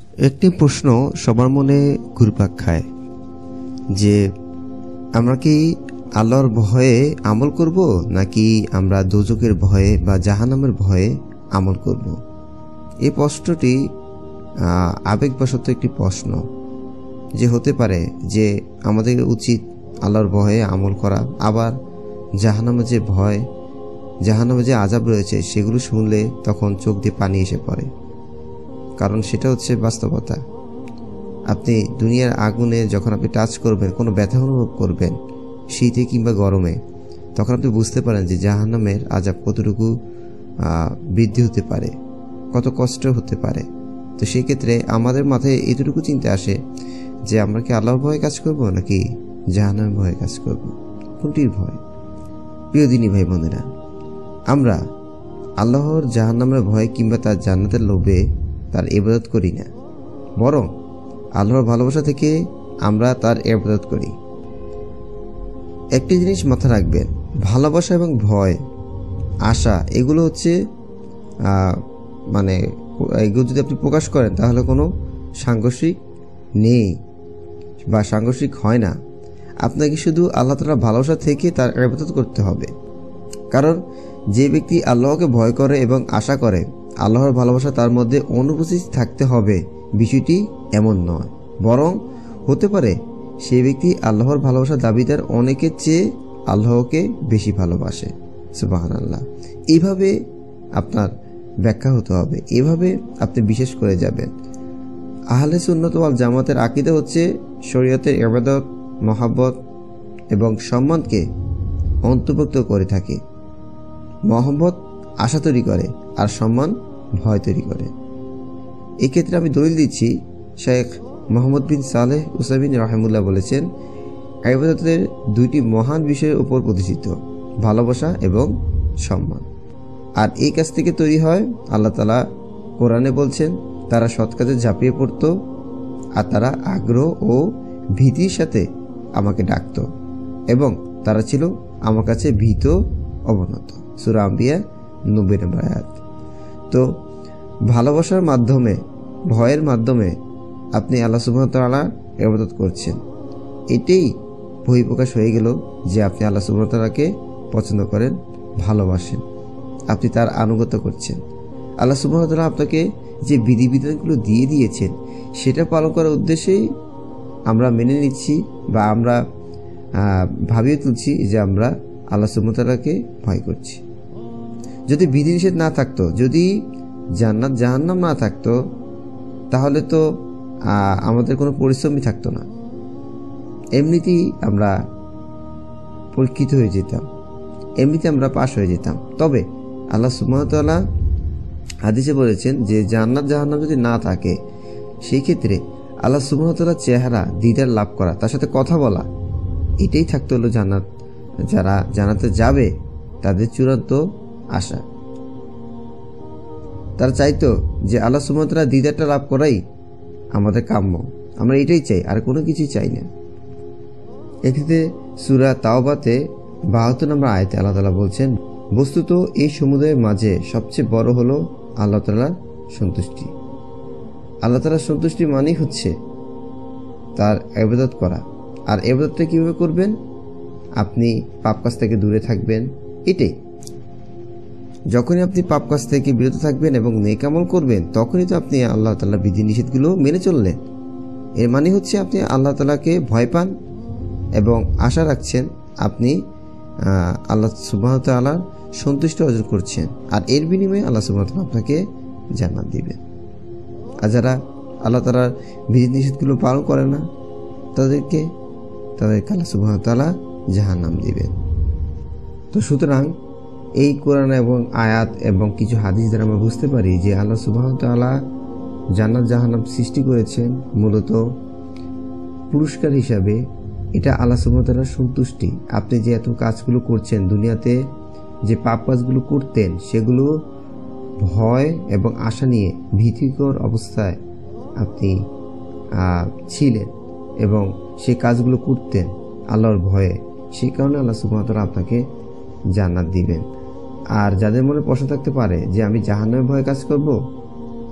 একটি প্রশ্ন সবার মনে ঘুরপাক খায় যে আমরা কি আল্লাহর ভয়ে আমল করব নাকি আমরা দোজখের ভয়ে বা জাহান্নামের ভয়ে আমল করব। এই প্রশ্নটি আবেগবশত একটি প্রশ্ন, যে হতে পারে যে আমাদের উচিত আল্লাহর ভয়ে আমল করা, আবার জাহান্নামের যে ভয়, জাহান্নামে যে আযাব রয়েছে সেগুলো শুনলে তখন চোখ দিয়ে পানি এসে পড়ে। কারণ সেটা হচ্ছে বাস্তবতা। আপনি দুনিয়ার আগুনে যখন আপনি টাচ করবেন, কোনো ব্যথা অনুভব করবেন শীতে কিংবা গরমে, তখন আপনি বুঝতে পারেন যে জাহান্নামের আযাব কতটুকু বৃদ্ধি হতে পারে, কত কষ্ট হতে পারে। তো সেই ক্ষেত্রে আমাদের মাথায় এতটুকু চিন্তা আসে যে আমরা কি আল্লাহর ভয়ে কাজ করব নাকি জাহান্নামের ভয়ে কাজ করব, কোনটির ভয়? প্রিয় দিনী ভাই বোনেরা, আমরা আল্লাহর জাহান্নামের ভয় কিংবা তার জান্নাতের লোভে তার ইবাদত করি না, বরং আল্লাহর ভালোবাসা থেকে আমরা তার ইবাদত করি। একটি জিনিস মাথায় রাখবেন, ভালোবাসা এবং ভয়, আশা, এগুলো হচ্ছে এগুলো যদি আপনি প্রকাশ করেন তাহলে কোনো সাংঘর্ষিক নেই বা সাংঘর্ষিক হয় না। আপনাকে শুধু আল্লাহ তাআলার ভালোবাসা থেকে তার ইবাদত করতে হবে। কারণ যে ব্যক্তি আল্লাহকে ভয় করে এবং আশা করে, আল্লাহর ভালোবাসা তার মধ্যে অনুপস্থিত থাকতে হবে বিষয়টি এমন নয়, বরং হতে পারে সেই ব্যক্তি আল্লাহর ভালোবাসার দাবিদার অনেকের চেয়ে আল্লাহকে বেশি ভালোবাসে। সুবহানাল্লাহ। এইভাবে আপনার ব্যাখ্যা হতে হবে, এভাবে আপনি বিশেষ করে যাবেন। আহলে সুন্নাত ওয়াল জামাতের আকীদা হচ্ছে শরীয়তের ইবাদত, মহব্বত এবং সম্মানকে অন্তর্ভুক্ত করে থাকে। মহব্বত আশা তৈরি করে আর সম্মান ভয় তৈরি করে। এই ক্ষেত্রে আমি দলিল দিচ্ছি, শেখ মোহাম্মদ বিন সালেহ উসাইমিন রাহিমাহুল্লাহ বলেছেন, ইবাদতের দুইটি মহান বিষয়ের উপর প্রতিষ্ঠিত, ভালোবাসা এবং সম্মান। আর এই কাজ থেকে তৈরি হয়। আল্লাহ তাআলা কোরআনে বলছেন, তারা সৎ কাজে ঝাঁপিয়ে পড়ত আর তারা আগ্রহ ও ভীতির সাথে আমাকে ডাকত এবং তারা ছিল আমার কাছে ভীত অবনত। সূরা আম্বিয়া 90 নম্বর আয়াত। তো ভালোবাসার মাধ্যমে, ভয়ের মাধ্যমে আপনি আল্লাহ সুবহানাহু ওয়া তাআলা ইবাদত করছেন। এটাই বহিঃপ্রকাশ হয়ে গেল যে আপনি আল্লাহ সুবহানাহু ওয়া তাআলাকে পছন্দ করেন, ভালোবাসেন, আপনি তার আনুগত্য করছেন। আল্লাহ সুবহানাহু ওয়া তাআলা আপনাকে যে বিধিবিধানগুলো দিয়ে দিয়েছেন সেটা পালন করার উদ্দেশ্যেই আমরা মেনে নিচ্ছি বা আমরা ভাবিয়ে তুলছি যে আমরা আল্লাহ সুবহানাহু ওয়া তাআলাকে ভয় করছি। যদি বিধিনিষেধ না থাকতো, যদি জান্নাত জাহান্নাম না থাকতো, তাহলে তো আমাদের কোনো পরিশ্রমই থাকতো না। এমনিতেই আমরা পরীক্ষিত হয়ে যেতাম, এমনিতে আমরা পাশ হয়ে যেতাম। তবে আল্লাহ সুবহানাহু ওয়া তাআলা হাদিসে বলেছেন যে জান্নাত জাহান্নাম যদি না থাকে, সেই ক্ষেত্রে আল্লাহ সুবহানাহু ওয়া তাআলার চেহারা দিদার লাভ করা, তার সাথে কথা বলা, এটাই থাকতে হলো জান্নাত। যারা জান্নাতে যাবে তাদের চূড়ান্ত আশা। তারা চাইতো যে আল্লাহ সুবহানাহু ওয়া তাআলার দিদারটা লাভ করাই আমাদের কাম্য, আমরা এটাই চাই, আর কোনো কিছুই চাই না। এক্ষেত্রে সূরা তাওবাতে 72 নম্বর আয়াতে আল্লাহ তাআলা বলছেন, বস্তুত এই সমুদায়ের মাঝে সবচেয়ে বড় হলো আল্লাহ তাআলার সন্তুষ্টি। আল্লাহ তাআলার সন্তুষ্টি মানেই হচ্ছে তার ইবাদত করা। আর ইবাদতটা কীভাবে করবেন? আপনি পাপ কাজ থেকে দূরে থাকবেন। এটাই, যখনই আপনি পাপ কাজ থেকে বিরত থাকবেন এবং নেক আমল করবেন, তখনই তো আপনি আল্লাহ তাআলার বিধিনিষেধগুলো মেনে চললেন। এর মানে হচ্ছে আপনি আল্লাহ তাআলাকে ভয় পান এবং আশা রাখছেন আপনি আল্লাহ সুবহানাহু ওয়া তাআলার সন্তুষ্টি অর্জন করছেন, আর এর বিনিময়ে আল্লাহ সুবহানাহু ওয়া তাআলা আপনাকে জান্নাত দিবেন। আর যারা আল্লাহ তাআলার বিধিনিষেধগুলো পালন করে না, তাদেরকে আল্লাহ সুবহানাহু ওয়া তাআলা জাহান্নাম দিবেন। তো সুতরাং এই কোরআন এবং আয়াত এবং কিছু হাদিস দ্বারা আমরা বুঝতে পারি যে আল্লাহ সুবহানাহু ওয়া তাআলা জান্নাত জাহান্নাম সৃষ্টি করেছেন মূলত পুরস্কার হিসাবে। এটা আল্লাহ সুবহানাহু ওয়া তাআলার সন্তুষ্টি। আপনি যে এত কাজগুলো করছেন, দুনিয়াতে যে পাপ কাজগুলো করতেন, সেগুলো ভয় এবং আশা নিয়ে ভীতিকর অবস্থায় আপনি ছিলেন এবং সেই কাজগুলো করতেন আল্লাহর ভয়ে, সেই কারণে আল্লাহ সুবহানাহু ওয়া তাআলা আপনাকে জান্নাত দিবেন। আর যাদের মনে প্রশ্ন থাকতে পারে যে আমি জাহান্নামের ভয়ে কাজ করব,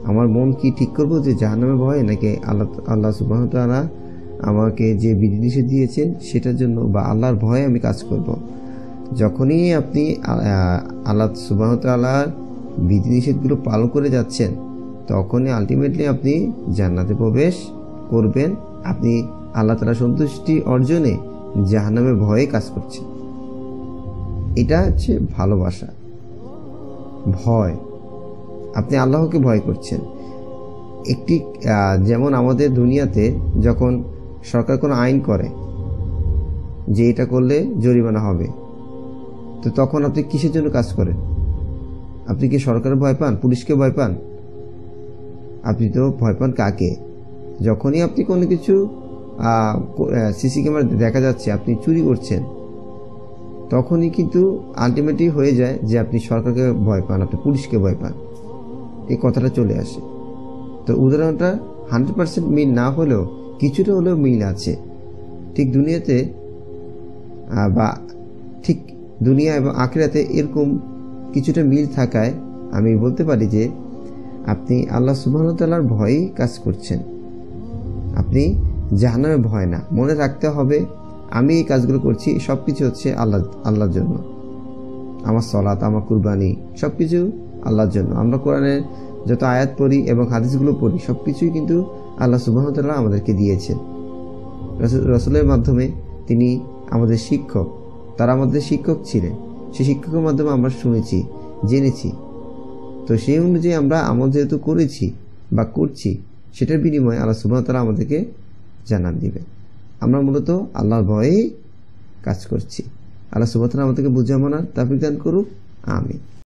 আমার মন কি ঠিক করব যে জাহান্নামের ভয়ে, নাকি আল্লাহ সুবহানাহু ওয়া তাআলা আমাকে যে বিধিনিষেধ দিয়েছেন সেটার জন্য বা আল্লাহর ভয়ে আমি কাজ করব। যখনই আপনি আল্লাহ সুবহানাহু ওয়া তাআলার বিধিনিষেধগুলো পালন করে যাচ্ছেন, তখনই আলটিমেটলি আপনি জান্নাতে প্রবেশ করবেন। আপনি আল্লাহ তাআলার সন্তুষ্টি অর্জনে জাহান্নামের ভয়ে কাজ করছেন। এটা হচ্ছে ভালোবাসা। ভয়, আপনি আল্লাহকে ভয় করছেন। একটি যেমন আমাদের দুনিয়াতে যখন সরকার কোনো আইন করে যে এটা করলে জরিমানা হবে, তো তখন আপনি কিসের জন্য কাজ করেন? আপনি কি সরকারের ভয় পান, পুলিশকে ভয় পান? আপনি তো ভয় পান কাকে? যখনই আপনি কোনো কিছু সিসি ক্যামেরা দেখা যাচ্ছে আপনি চুরি করছেন, তখনই কিন্তু আলটিমেটলি হয়ে যায় যে আপনি সরকারকে ভয় পান, আপনি পুলিশকে ভয় পান, এই কথাটা চলে আসে। তো উদাহরণটা 100% মিল না হলেও কিছুটা হলেও মিল আছে। ঠিক দুনিয়াতে বা ঠিক দুনিয়া এবং আখিরাতে এরকম কিছুটা মিল থাকায় আমি বলতে পারি যে আপনি আল্লাহ সুবহানাহু ওয়া তাআলার ভয়েই কাজ করছেন। আপনি জাহান্নামের ভয় না। মনে রাখতে হবে আমি এই কাজগুলো করছি সব কিছু হচ্ছে আল্লাহর জন্য। আমার সালাত, আমার কুরবানি সব কিছু আল্লাহর জন্য। আমরা কোরআনের যত আয়াত পড়ি এবং হাদিসগুলো পড়ি সব কিছুই কিন্তু আল্লাহ সুবহানাহু ওয়া তাআলা আমাদেরকে দিয়েছেন। রাসূলের মাধ্যমে তিনি আমাদের শিক্ষক, তারা আমাদের শিক্ষক ছিলেন। সেই শিক্ষকের মাধ্যমে আমরা শুনেছি, জেনেছি। তো সেই অনুযায়ী আমরা আমল যেহেতু করেছি বা করছি, সেটার বিনিময়ে আল্লাহ সুবহানাহু ওয়া তাআলা আমাদেরকে জান্নাত দিবেন। আমরা মূলত আল্লাহর ভয়েই কাজ করছি। আল্লাহ সুবহানাহু ওয়া তাআলা আমাদেরকে বুঝে মানার তৌফিক দান করুক। আমিন।